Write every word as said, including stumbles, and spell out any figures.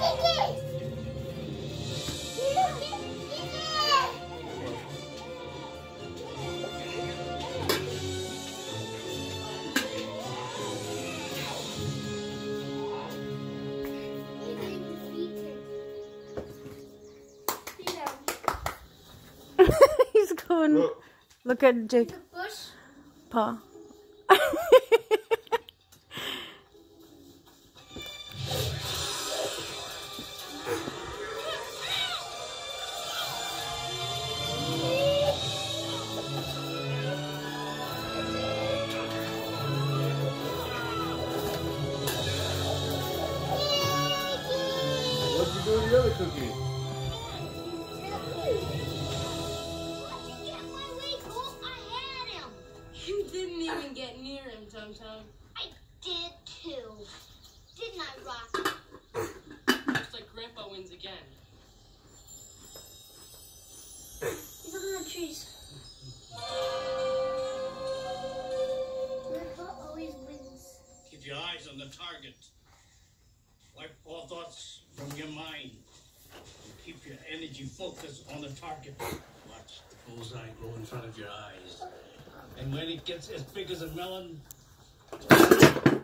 He's going. Look, Look at Jake. Bush. Paw. What'd you do with the other cookie? You didn't even get near him, Tum Tum. I did too. Didn't I, Rocky? Looks like Grandpa wins again. He's looking at the trees. Grandpa always wins. Keep your eyes on the target. Wipe all thoughts from your mind. And keep your energy focused on the target. Watch the bullseye grow in front of your eyes. And when it gets as big as a melon,